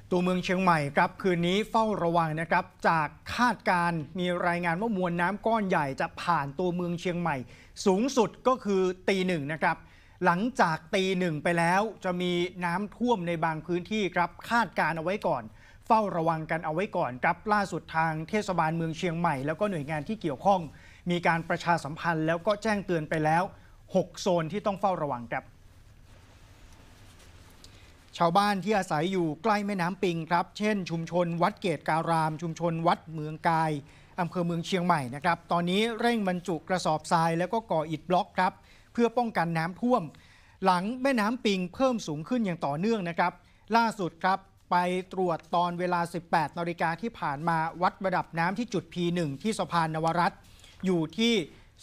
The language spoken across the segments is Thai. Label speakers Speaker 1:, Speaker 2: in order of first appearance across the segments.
Speaker 1: ตัวเมืองเชียงใหม่ครับคืนนี้เฝ้าระวังนะครับจากคาดการณ์มีรายงานว่ามวลน้ำก้อนใหญ่จะผ่านตัวเมืองเชียงใหม่สูงสุดก็คือตีหนึ่งนะครับหลังจากตีหนึ่งไปแล้วจะมีน้ำท่วมในบางพื้นที่ครับคาดการณ์เอาไว้ก่อนเฝ้าระวังกันเอาไว้ก่อนครับล่าสุดทางเทศบาลเมืองเชียงใหม่แล้วก็หน่วยงานที่เกี่ยวข้องมีการประชาสัมพันธ์แล้วก็แจ้งเตือนไปแล้ว6โซนที่ต้องเฝ้าระวังครับชาวบ้านที่อาศัยอยู่ใกล้แม่น้ำปิงครับเช่นชุมชนวัดเกตการามชุมชนวัดเมืองกายอำเภอเมืองเชียงใหม่นะครับตอนนี้เร่งบรรจุกระสอบทรายแล้วก็ก่ออิฐบล็อกครับเพื่อป้องกันน้ำท่วมหลังแม่น้ำปิงเพิ่มสูงขึ้นอย่างต่อเนื่องนะครับล่าสุดครับไปตรวจตอนเวลา 18 นาฬิกาที่ผ่านมาวัดระดับน้ำที่จุด P1 ที่สะพานนวรัตน์อยู่ที่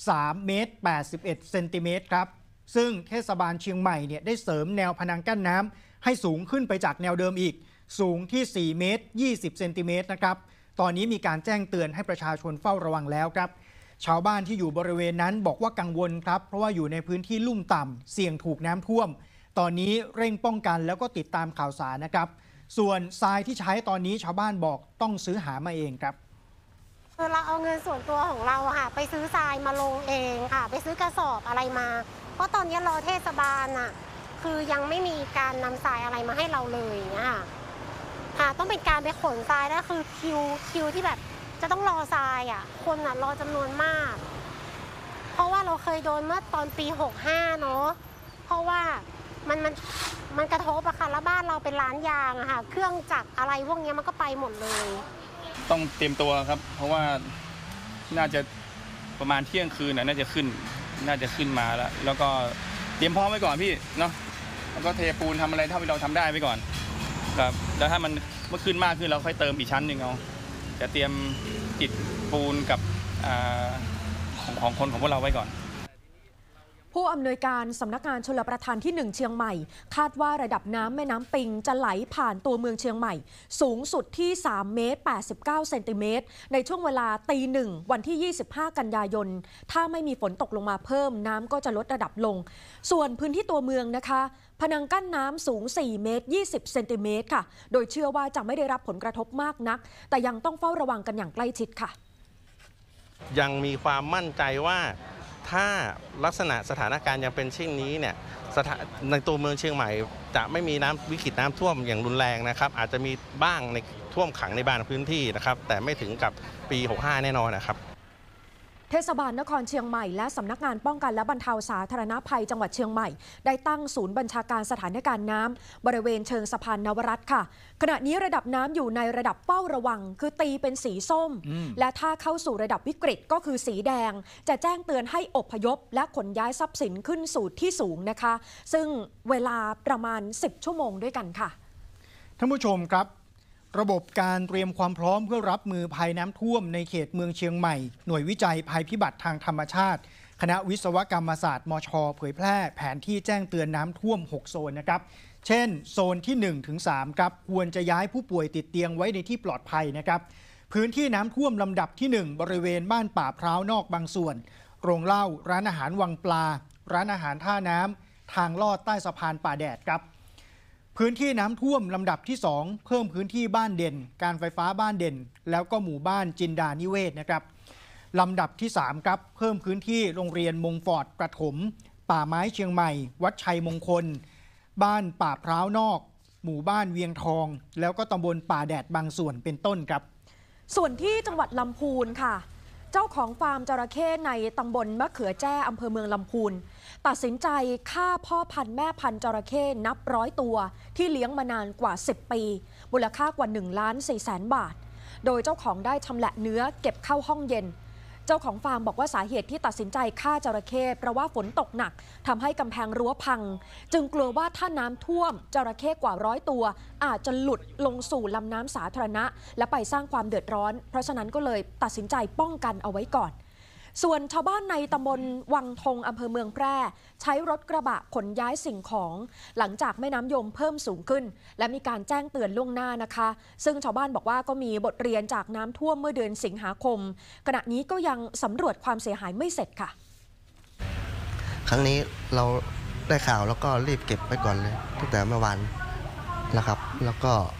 Speaker 1: 3 เมตร 81 เซนติเมตรครับซึ่งเทศบาลเชียงใหม่เนี่ยได้เสริมแนวพนังกั้นน้ำให้สูงขึ้นไปจากแนวเดิมอีกสูงที่4 เมตร 20 เซนติเมตรนะครับตอนนี้มีการแจ้งเตือนให้ประชาชนเฝ้าระวังแล้วครับชาวบ้านที่อยู่บริเวณนั้นบอกว่ากังวลครับเพราะว่าอยู่ในพื้นที่ลุ่มต่ำเสี่ยงถูกน้ำท่วมตอนนี้เร่งป้องกันแล้วก็ติดตามข่าวสารนะครับส่วนทรายที่ใช้ตอนนี้ชาวบ้านบอกต้องซื้อหามาเองครับ
Speaker 2: เราเอาเงินส่วนตัวของเราค่ะไปซื้อทรายมาลงเองค่ะไปซื้อกระสอบอะไรมาเพราะตอนนี้รอเทศบาลอ่ะคือยังไม่มีการนำทรายอะไรมาให้เราเลยค่ะต้องเป็นการไปขนทรายแล้วคือคิวที่แบบจะต้องรอทรายอ่ะคนอ่ะรอจำนวนมากเพราะว่าเราเคยโดนเมื่อตอนปี65เนาะเพราะว่ามันกระทบอะค่ะแล้วบ้านเราเป็นร้านยางอะค่ะเครื่องจักรอะไรพวกนี้มันก็ไปหมดเลย
Speaker 3: ต้องเตรียมตัวครับเพราะว่าน่าจะประมาณเที่ยงคืนน่าจะขึ้นมาแล้วก็เตรียมพร้อมไว้ก่อนพี่เนาะแล้วก็เทปูนทำอะไรเท่าที่เราทำได้ไว้ก่อนครับแล้วถ้ามันเมื่อขึ้นมากขึ้นเราค่อยเติมอีกชั้นหนึ่งเอาจะเตรียมอิฐปูนกับของคนของพวกเราไว้ก่อน
Speaker 4: ผู้อำนวยการสำนักงานชลประทานที่1เชียงใหม่คาดว่าระดับน้ำแม่น้ำปิงจะไหลผ่านตัวเมืองเชียงใหม่สูงสุดที่3 เมตร 89 เซนติเมตรในช่วงเวลาตี 1วันที่25 กันยายนถ้าไม่มีฝนตกลงมาเพิ่มน้ำก็จะลดระดับลงส่วนพื้นที่ตัวเมืองนะคะพนังกั้นน้ำสูง4 เมตร 20 เซนติเมตรค่ะโดยเชื่อว่าจะไม่ได้รับผลกระทบมากนักแต่ยังต้องเฝ้าระวังกันอย่างใกล้ชิดค่ะ
Speaker 5: ยังมีความมั่นใจว่าถ้าลักษณะสถานการณ์ยังเป็นเช่นนี้เนี่ยในตัวเมืองเชียงใหม่จะไม่มีวิกฤตน้ำท่วมอย่างรุนแรงนะครับอาจจะมีบ้างในท่วมขังในบางพื้นที่นะครับแต่ไม่ถึงกับปี65แน่นอนนะครับ
Speaker 4: เทศบาลนครเชียงใหม่และสำนักงานป้องกันและบรรเทาสาธารณภัยจังหวัดเชียงใหม่ได้ตั้งศูนย์บัญชาการสถานการณ์น้ำบริเวณเชิงสะพานนวรัตน์ค่ะขณะนี้ระดับน้ำอยู่ในระดับเฝ้าระวังคือตีเป็นสีส้มและถ้าเข้าสู่ระดับวิกฤตก็คือสีแดงจะแจ้งเตือนให้อพยพและขนย้ายทรัพย์สินขึ้นสู่ที่สูงนะคะซึ่งเวลาประมาณ10ชั่วโมงด้วยกันค่ะ
Speaker 1: ท่านผู้ชมครับระบบการเตรียมความพร้อมเพื่อรับมือภัยน้ำท่วมในเขตเมืองเชียงใหม่หน่วยวิจัยภัยพิบัติทางธรรมชาติคณะวิศวกรรมศาสตร์มช.เผยแพร่แผนที่แจ้งเตือนน้ำท่วม6โซนนะครับเช่นโซนที่1ถึง3ครับควรจะย้ายผู้ป่วยติดเตียงไว้ในที่ปลอดภัยนะครับพื้นที่น้ำท่วมลำดับที่1บริเวณบ้านป่าพร้าวนอกบางส่วนโรงเหล้าร้านอาหารวังปลาร้านอาหารท่าน้ำทางลอดใต้สะพานป่าแดดครับพื้นที่น้ำท่วมลำดับที่2เพิ่มพื้นที่บ้านเด่นการไฟฟ้าบ้านเด่นแล้วก็หมู่บ้านจินดานิเวศนะครับลำดับที่3ครับเพิ่มพื้นที่โรงเรียนมงฟอร์ดประถมป่าไม้เชียงใหม่วัดชัยมงคลบ้านป่าพร้าวนอกหมู่บ้านเวียงทองแล้วก็ตำบลป่าแดดบางส่วนเป็นต้นครับ
Speaker 4: ส่วนที่จังหวัดลำพูนค่ะเจ้าของฟาร์มจระเข้ในตำบลมะเขือแจ้อำเภอเมืองลำพูนตัดสินใจฆ่าพ่อพันธุ์แม่พันธุ์จระเข้นับ100ตัวที่เลี้ยงมานานกว่า10ปีมูลค่ากว่า1,400,000 บาทโดยเจ้าของได้ชำแหละเนื้อเก็บเข้าห้องเย็นเจ้าของฟาร์มบอกว่าสาเหตุที่ตัดสินใจฆ่าจระเข้เพราะว่าฝนตกหนักทำให้กำแพงรั้วพังจึงกลัวว่าถ้าน้ำท่วมจระเข้กว่า100ตัวอาจจะหลุดลงสู่ลำน้ำสาธารณะและไปสร้างความเดือดร้อนเพราะฉะนั้นก็เลยตัดสินใจป้องกันเอาไว้ก่อนส่วนชาวบ้านในตำบลวังทงอำเภอเมืองแพร่ใช้รถกระบะขนย้ายสิ่งของหลังจากแม่น้ำยมเพิ่มสูงขึ้นและมีการแจ้งเตือนล่วงหน้านะคะซึ่งชาวบ้านบอกว่าก็มีบทเรียนจากน้ำท่วมเมื่อเดือนสิงหาคมขณะนี้ก็ยังสำรวจความเสียหายไม่เสร็จค่ะ
Speaker 6: ครั้งนี้เราได้ข่าวแล้วก็รีบเก็บไปก่อนเลยตั้งแต่เมื่อวานนะครับแล้วก็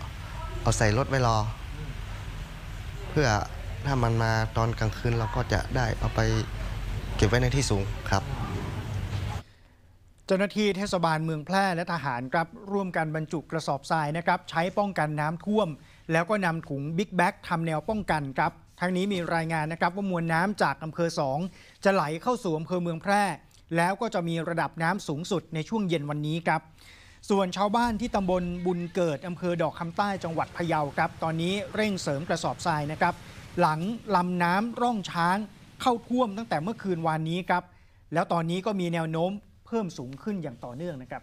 Speaker 6: เอาใส่รถไว้รอ เพื่อถ้ามันมาตอนกลางคืนเราก็จะได้เอาไปเก็บไว้ในที่สูงครับ
Speaker 1: เจ้าหน้าที่เทศบาลเมืองแพร่และทหารครับร่วมกันบรรจุกระสอบทรายนะครับใช้ป้องกันน้ำท่วม แล้วก็นำถุงบิ๊กแบ็กทำแนวป้องกันครับทั้งนี้มีรายงานนะครับว่ามวลน้ำจากอำเภอ2จะไหลเข้าสู่อำเภอเมืองแพร่ แล้วก็จะมีระดับน้ำสูงสุดในช่วงเย็นวันนี้ครับส่วนชาวบ้านที่ตำบลบุญเกิดอำเภอดอกคำใต้จังหวัดพะเยาครับตอนนี้เร่งเสริมกระสอบทรายนะครับหลังลำน้ำร่องช้างเข้าท่วมตั้งแต่เมื่อคืนวานนี้ครับแล้วตอนนี้ก็มีแนวโน้มเพิ่มสูงขึ้นอย่างต่อเนื่องนะครับ